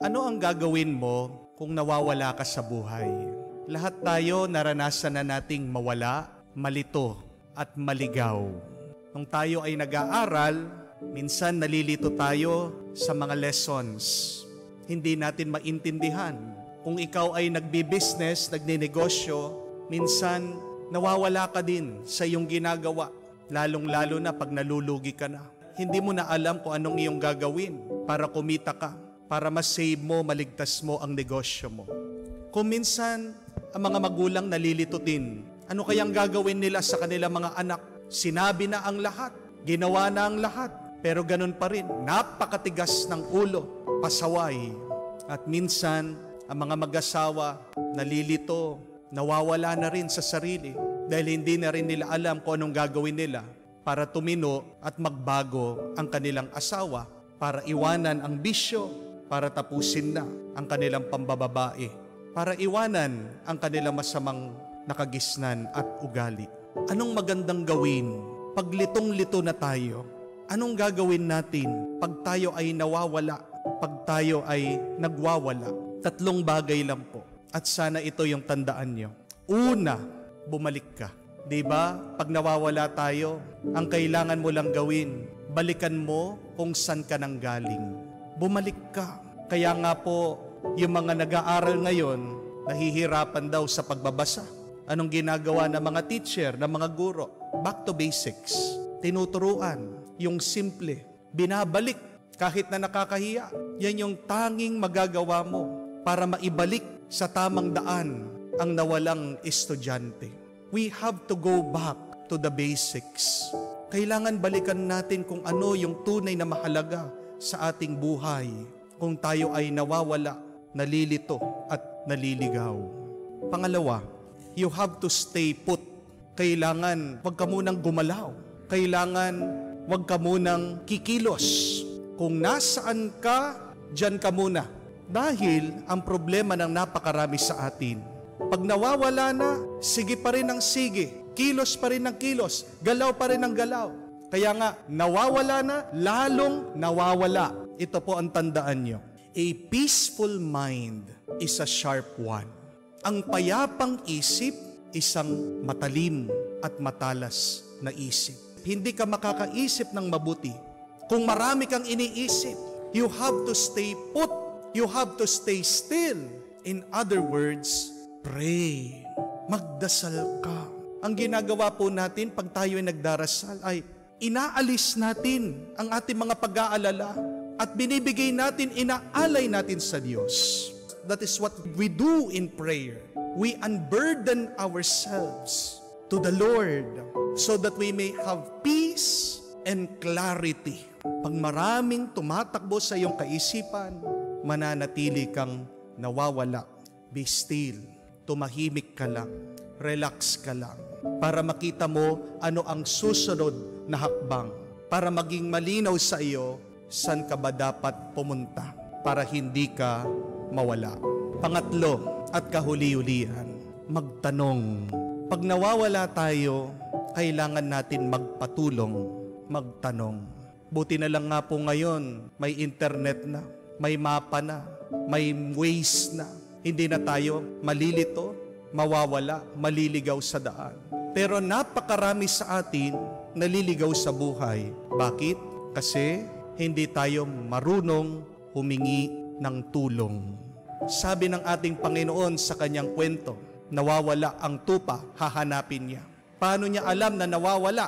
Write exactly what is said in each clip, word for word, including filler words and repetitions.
Ano ang gagawin mo kung nawawala ka sa buhay? Lahat tayo naranasan na nating mawala, malito, at maligaw. Nung tayo ay nag-aaral, minsan nalilito tayo sa mga lessons. Hindi natin maintindihan. Kung ikaw ay nagbi-business, nagninegosyo, minsan nawawala ka din sa iyong ginagawa. Lalong-lalo na pag nalulugi ka na. Hindi mo na alam kung anong iyong gagawin para kumita ka, para ma-save mo, maligtas mo ang negosyo mo. Kung minsan, ang mga magulang nalilito din, ano kayang gagawin nila sa kanilang mga anak? Sinabi na ang lahat, ginawa na ang lahat, pero ganun pa rin, napakatigas ng ulo, pasaway. At minsan, ang mga mag-asawa nalilito, nawawala na rin sa sarili dahil hindi na rin nila alam kung anong gagawin nila para tumino at magbago ang kanilang asawa, para iwanan ang bisyo, para tapusin na ang kanilang pambababae, para iwanan ang kanilang masamang nakagisnan at ugali. Anong magandang gawin pag litong-lito na tayo? Anong gagawin natin pag tayo ay nawawala, pag tayo ay nagwawala? Tatlong bagay lang po. At sana ito yung tandaan nyo. Una, bumalik ka. Diba? Pag nawawala tayo, ang kailangan mo lang gawin, balikan mo kung saan ka nang galing. Bumalik ka. Kaya nga po, yung mga nag-aaral ngayon, nahihirapan daw sa pagbabasa. Anong ginagawa ng mga teacher, ng mga guro? Back to basics. Tinuturuan. Yung simple. Binabalik kahit na nakakahiya. Yan yung tanging magagawa mo para maibalik sa tamang daan ang nawalang estudyante. We have to go back to the basics. Kailangan balikan natin kung ano yung tunay na mahalaga sa ating buhay kung tayo ay nawawala, nalilito at naliligaw. Pangalawa, you have to stay put. Kailangan wag ka munang gumalaw. Kailangan wag ka munang kikilos. Kung nasaan ka, dyan ka muna. Dahil ang problema ng napakarami sa atin, pag nawawala na, sige pa rin ang sige, kilos pa rin ang kilos, galaw pa rin ang galaw. Kaya nga, nawawala na, lalong nawawala. Ito po ang tandaan nyo. A peaceful mind is a sharp one. Ang payapang isip, isang matalim at matalas na isip. Hindi ka makakaisip ng mabuti. Kung marami kang iniisip, you have to stay put. You have to stay still. In other words, pray. Magdasal ka. Ang ginagawa po natin pag tayo ay nagdarasal ay inaalis natin ang ating mga pag-aalala at binibigay natin, inaalay natin sa Diyos. That is what we do in prayer. We unburden ourselves to the Lord so that we may have peace and clarity. Pag maraming tumatakbo sa iyong kaisipan, mananatili kang nawawala. Be still. Tumahimik ka lang. Relax ka lang. Para makita mo ano ang susunod na hakbang. Para maging malinaw sa iyo, saan ka ba dapat pumunta para hindi ka mawala. Pangatlo at kahuli-hulihan, magtanong. Pag nawawala tayo, kailangan natin magpatulong, magtanong. Buti na lang nga po ngayon, may internet na. May mapa na, may ways na. Hindi na tayo malilito, mawawala, maliligaw sa daan. Pero napakarami sa atin naliligaw sa buhay. Bakit? Kasi hindi tayo marunong humingi ng tulong. Sabi ng ating Panginoon sa kanyang kwento, nawawala ang tupa, hahanapin niya. Paano niya alam na nawawala?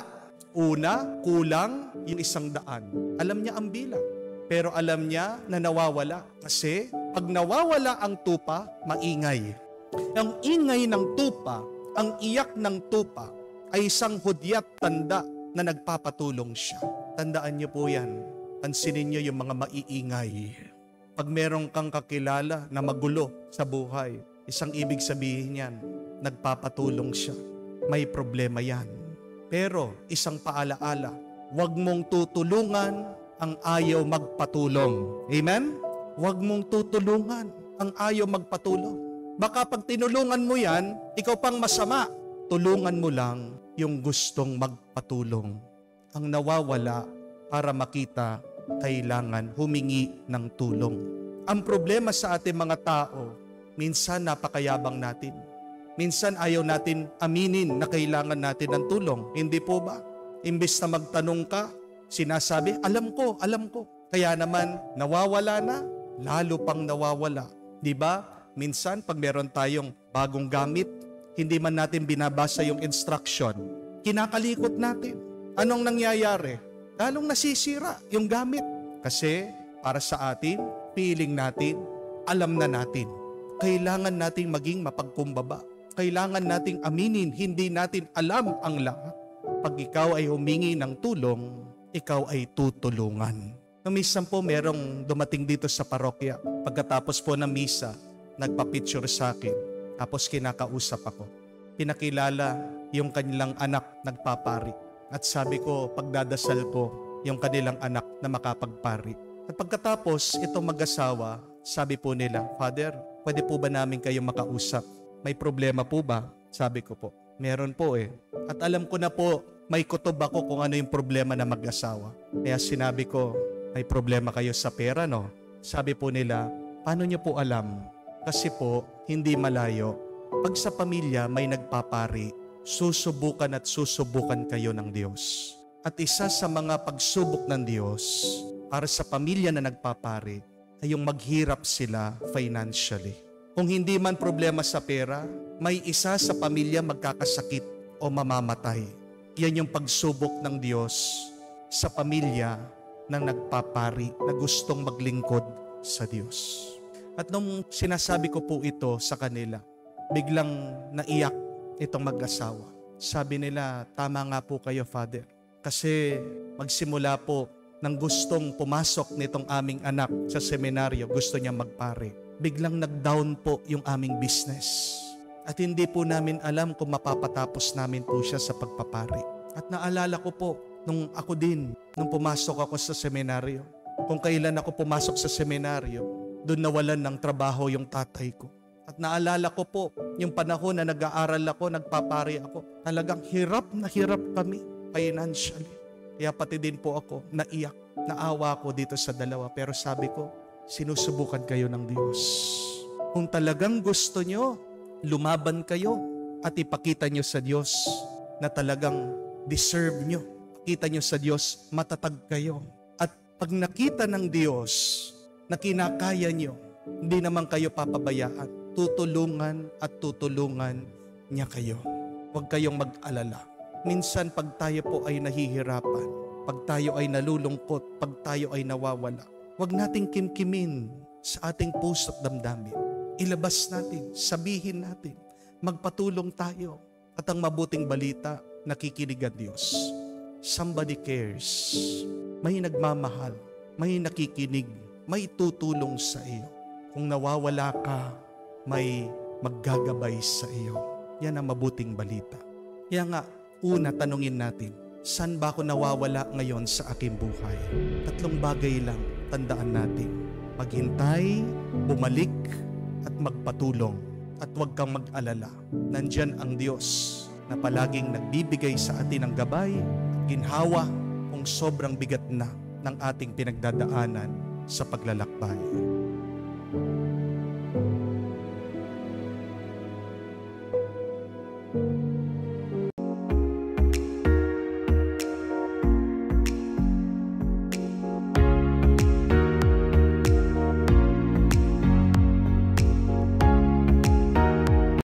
Una, kulang yung isang daan. Alam niya ang bilang. Pero alam niya na nawawala. Kasi pag nawawala ang tupa, maingay. Ang ingay ng tupa, ang iyak ng tupa, ay isang hudyat tanda na nagpapatulong siya. Tandaan niyo po yan. Pansinin niyo yung mga maiingay. Pag meron kang kakilala na magulo sa buhay, isang ibig sabihin yan, nagpapatulong siya. May problema yan. Pero isang paalaala, huwag mong tutulungan ang ayaw magpatulong. Amen? Huwag mong tutulungan ang ayaw magpatulong. Baka pag tinulungan mo yan, ikaw pang masama. Tulungan mo lang yung gustong magpatulong. Ang nawawala para makita, kailangan humingi ng tulong. Ang problema sa ating mga tao, minsan napakayabang natin. Minsan ayaw natin aminin na kailangan natin ng tulong. Hindi po ba? Imbes na magtanong ka, sinasabi, alam ko, alam ko. Kaya naman, nawawala na, lalo pang nawawala. Di ba? Minsan, pag meron tayong bagong gamit, hindi man natin binabasa yung instruction, kinakalikot natin. Anong nangyayari? Lalong nasisira yung gamit. Kasi, para sa atin, feeling natin, alam na natin. Kailangan nating maging mapagkumbaba. Kailangan nating aminin, hindi natin alam ang lahat. Pag ikaw ay humingi ng tulong, ikaw ay tutulungan. Noong minsan po, merong dumating dito sa parokya. Pagkatapos po ng misa, nagpa-picture sa akin. Tapos kinakausap ako. Pinakilala yung kanilang anak nagpapari. At sabi ko, pagdadasal ko, yung kanilang anak na makapagpari. At pagkatapos, itong mag-asawa, sabi po nila, Father, pwede po ba namin kayong makausap? May problema po ba? Sabi ko po, meron po eh. At alam ko na po, may kutob ako kung ano yung problema na mag-asawa. Kaya sinabi ko, may problema kayo sa pera, no? Sabi po nila, paano niyo po alam? Kasi po, hindi malayo. Pag sa pamilya may nagpapari, susubukan at susubukan kayo ng Diyos. At isa sa mga pagsubok ng Diyos, para sa pamilya na nagpapari, ay yung maghirap sila financially. Kung hindi man problema sa pera, may isa sa pamilya magkakasakit o mamamatay. Yan yung pagsubok ng Diyos sa pamilya ng nagpapari na gustong maglingkod sa Diyos. At nung sinasabi ko po ito sa kanila, biglang naiyak itong mag-asawa. Sabi nila, tama nga po kayo, Father. Kasi magsimula po nang gustong pumasok nitong aming anak sa seminaryo, gusto niya magpare. Biglang nag-down po yung aming business. At hindi po namin alam kung mapapatapos namin po siya sa pagpapare. At naalala ko po, nung ako din, nung pumasok ako sa seminaryo, kung kailan ako pumasok sa seminaryo, doon nawalan ng trabaho yung tatay ko. At naalala ko po, yung panahon na nag-aaral ako, nagpapare ako, talagang hirap na hirap kami financially. Kaya pati din po ako, naiyak, naawa ko dito sa dalawa. Pero sabi ko, sinusubukan kayo ng Diyos. Kung talagang gusto nyo, lumaban kayo at ipakita nyo sa Diyos na talagang deserve nyo. Pakita nyo sa Diyos, matatag kayo. At pag nakita ng Diyos na kinakaya nyo, hindi naman kayo papabayaan. Tutulungan at tutulungan niya kayo. Huwag kayong mag-alala. Minsan pag tayo po ay nahihirapan, pag tayo ay nalulungkot, pag tayo ay nawawala, huwag nating kimkimin sa ating puso't damdamin. Ilabas natin, sabihin natin, magpatulong tayo. At ang mabuting balita, nakikinig ang Diyos. Somebody cares. May nagmamahal, may nakikinig, may tutulong sa iyo. Kung nawawala ka, may maggagabay sa iyo. Yan ang mabuting balita. Kaya nga, una, tanungin natin, saan ba ako nawawala ngayon sa aking buhay? Tatlong bagay lang, tandaan natin. Maghintay, bumalik, at magpatulong. At huwag kang mag-alala. Nandyan ang Diyos na palaging nagbibigay sa atin ng gabay at ginhawa kung sobrang bigat na ng ating pinagdadaanan sa paglalakbay.